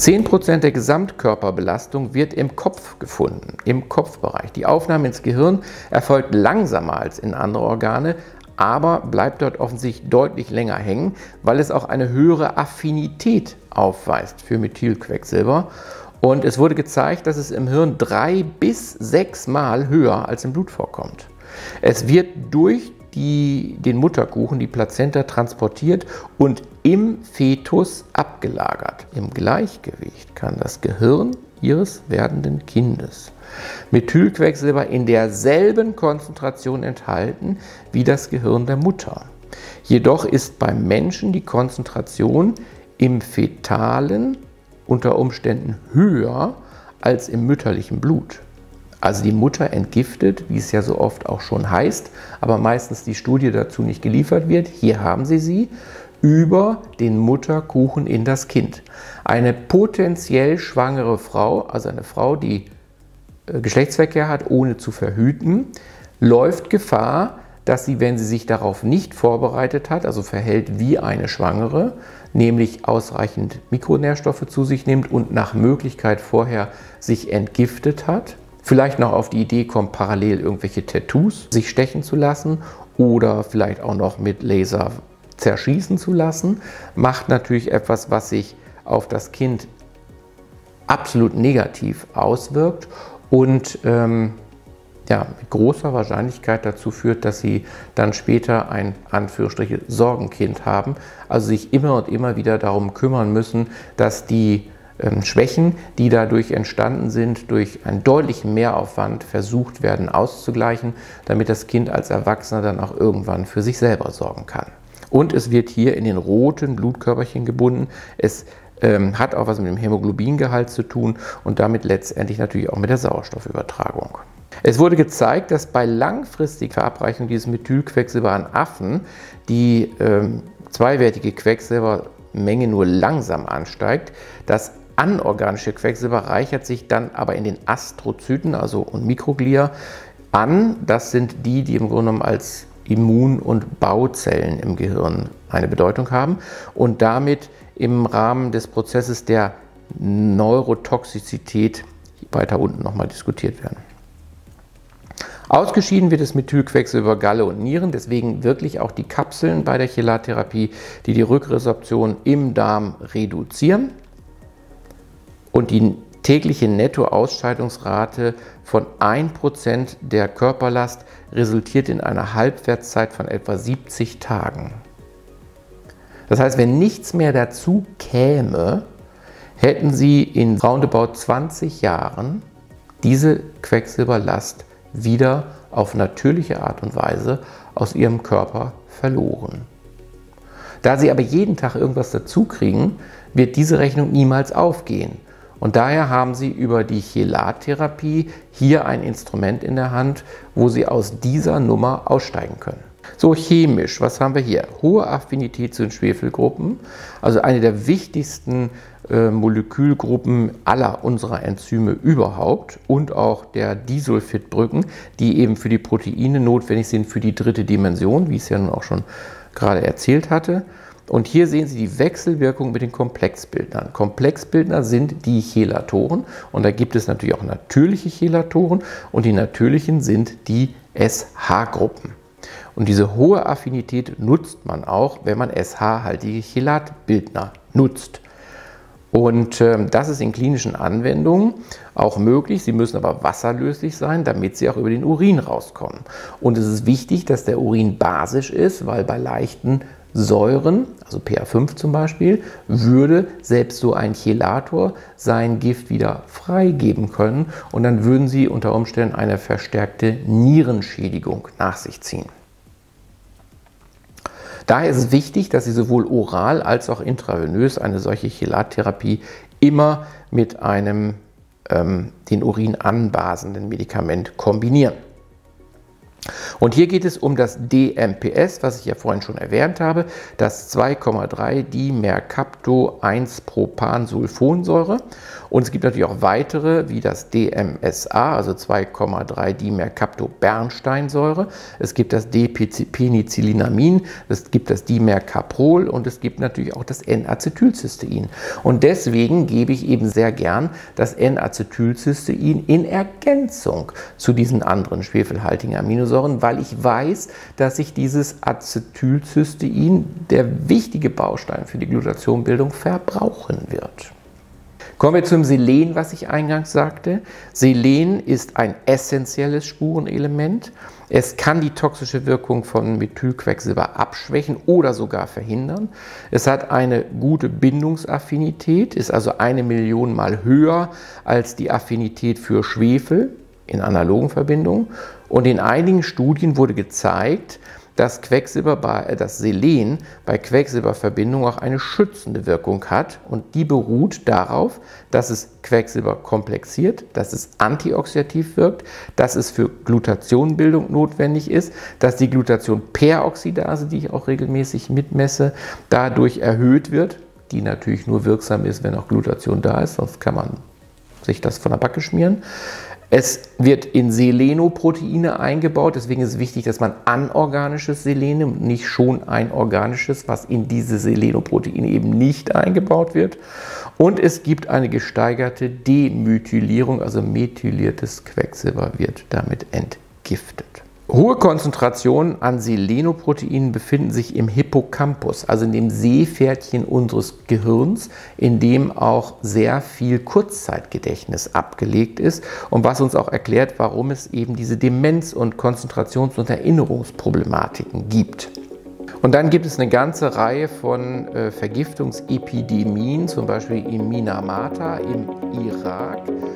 10% der Gesamtkörperbelastung wird im Kopf gefunden, im Kopfbereich. Die Aufnahme ins Gehirn erfolgt langsamer als in andere Organe, aber bleibt dort offensichtlich deutlich länger hängen, weil es auch eine höhere Affinität aufweist für Methylquecksilber. Und es wurde gezeigt, dass es im Hirn 3 bis 6 Mal höher als im Blut vorkommt. Es wird durch den Mutterkuchen, die Plazenta, transportiert und im Fetus abgelagert. Im Gleichgewicht kann das Gehirn Ihres werdenden Kindes Methylquecksilber in derselben Konzentration enthalten wie das Gehirn der Mutter. Jedoch ist beim Menschen die Konzentration im Fetalen unter Umständen höher als im mütterlichen Blut. Also die Mutter entgiftet, wie es ja so oft auch schon heißt, aber meistens die Studie dazu nicht geliefert wird. Hier haben Sie sie, über den Mutterkuchen in das Kind. Eine potenziell schwangere Frau, also eine Frau, die Geschlechtsverkehr hat, ohne zu verhüten, läuft Gefahr, dass sie, wenn sie sich darauf nicht vorbereitet hat, also verhält wie eine Schwangere, nämlich ausreichend Mikronährstoffe zu sich nimmt und nach Möglichkeit vorher sich entgiftet hat, vielleicht noch auf die Idee kommt, parallel irgendwelche Tattoos sich stechen zu lassen oder vielleicht auch noch mit Laser zerschießen zu lassen, macht natürlich etwas, was sich auf das Kind absolut negativ auswirkt und mit großer Wahrscheinlichkeit dazu führt, dass sie dann später ein Anführungsstriche Sorgenkind haben, also sich immer und immer wieder darum kümmern müssen, dass die Schwächen, die dadurch entstanden sind, durch einen deutlichen Mehraufwand versucht werden auszugleichen, damit das Kind als Erwachsener dann auch irgendwann für sich selber sorgen kann. Und es wird hier in den roten Blutkörperchen gebunden. Es hat auch was mit dem Hämoglobingehalt zu tun und damit letztendlich natürlich auch mit der Sauerstoffübertragung. Es wurde gezeigt, dass bei langfristiger Verabreichung dieses Methylquecksilber an Affen die zweiwertige Quecksilbermenge nur langsam ansteigt. Das anorganische Quecksilber reichert sich dann aber in den Astrozyten, also und Mikroglia, an. Das sind die im Grunde genommen als Immun- und Bauzellen im Gehirn eine Bedeutung haben und damit im Rahmen des Prozesses der Neurotoxizität weiter unten nochmal diskutiert werden. Ausgeschieden wird das Methylquecksilber über Galle und Nieren, deswegen wirklich auch die Kapseln bei der Chelattherapie, die die Rückresorption im Darm reduzieren und die tägliche Nettoausscheidungsrate von 1% der Körperlast resultiert in einer Halbwertszeit von etwa 70 Tagen. Das heißt, wenn nichts mehr dazu käme, hätten Sie in roundabout 20 Jahren diese Quecksilberlast wieder auf natürliche Art und Weise aus Ihrem Körper verloren. Da Sie aber jeden Tag irgendwas dazu kriegen, wird diese Rechnung niemals aufgehen. Und daher haben Sie über die Chelattherapie hier ein Instrument in der Hand, wo Sie aus dieser Nummer aussteigen können. So, chemisch, was haben wir hier? Hohe Affinität zu den Schwefelgruppen, also eine der wichtigsten Molekülgruppen aller unserer Enzyme überhaupt und auch der Disulfidbrücken, die eben für die Proteine notwendig sind für die dritte Dimension, wie ich es ja nun auch schon gerade erzählt hatte. Und hier sehen Sie die Wechselwirkung mit den Komplexbildnern. Komplexbildner sind die Chelatoren und da gibt es natürlich auch natürliche Chelatoren und die natürlichen sind die SH-Gruppen. Und diese hohe Affinität nutzt man auch, wenn man SH-haltige Chelatbildner nutzt. Und das ist in klinischen Anwendungen auch möglich. Sie müssen aber wasserlöslich sein, damit sie auch über den Urin rauskommen. Und es ist wichtig, dass der Urin basisch ist, weil bei leichten Säuren, also pH5 zum Beispiel, würde selbst so ein Chelator sein Gift wieder freigeben können und dann würden Sie unter Umständen eine verstärkte Nierenschädigung nach sich ziehen. Daher ist es wichtig, dass Sie sowohl oral als auch intravenös eine solche Chelattherapie immer mit einem den Urin anbasenden Medikament kombinieren. Und hier geht es um das DMPS, was ich ja vorhin schon erwähnt habe, das 2,3-Dimercapto-1-Propansulfonsäure. Und es gibt natürlich auch weitere, wie das DMSA, also 2,3-Dimercaptobernsteinsäure. Es gibt das D-Penicillinamin, es gibt das Dimercaprol und es gibt natürlich auch das N-Acetylcystein. Und deswegen gebe ich eben sehr gern das N-Acetylcystein in Ergänzung zu diesen anderen schwefelhaltigen Aminosäuren, weil ich weiß, dass sich dieses Acetylcystein, der wichtige Baustein für die Glutathionbildung, verbrauchen wird. Kommen wir zum Selen, was ich eingangs sagte. Selen ist ein essentielles Spurenelement. Es kann die toxische Wirkung von Methylquecksilber abschwächen oder sogar verhindern. Es hat eine gute Bindungsaffinität, ist also 1 Million Mal höher als die Affinität für Schwefel in analogen Verbindungen. Und in einigen Studien wurde gezeigt, dass das Selen bei Quecksilberverbindungen auch eine schützende Wirkung hat, und die beruht darauf, dass es Quecksilber komplexiert, dass es antioxidativ wirkt, dass es für Glutathionbildung notwendig ist, dass die Glutathionperoxidase, die ich auch regelmäßig mitmesse, dadurch erhöht wird, die natürlich nur wirksam ist, wenn auch Glutathion da ist, sonst kann man sich das von der Backe schmieren. Es wird in Selenoproteine eingebaut, deswegen ist es wichtig, dass man anorganisches Selen nimmt, nicht schon ein organisches, was in diese Selenoproteine eben nicht eingebaut wird. Und es gibt eine gesteigerte Demethylierung, also methyliertes Quecksilber wird damit entgiftet. Hohe Konzentrationen an Selenoproteinen befinden sich im Hippocampus, also in dem Seepferdchen unseres Gehirns, in dem auch sehr viel Kurzzeitgedächtnis abgelegt ist und was uns auch erklärt, warum es eben diese Demenz- und Konzentrations- und Erinnerungsproblematiken gibt. Und dann gibt es eine ganze Reihe von Vergiftungsepidemien, zum Beispiel in Minamata im Irak,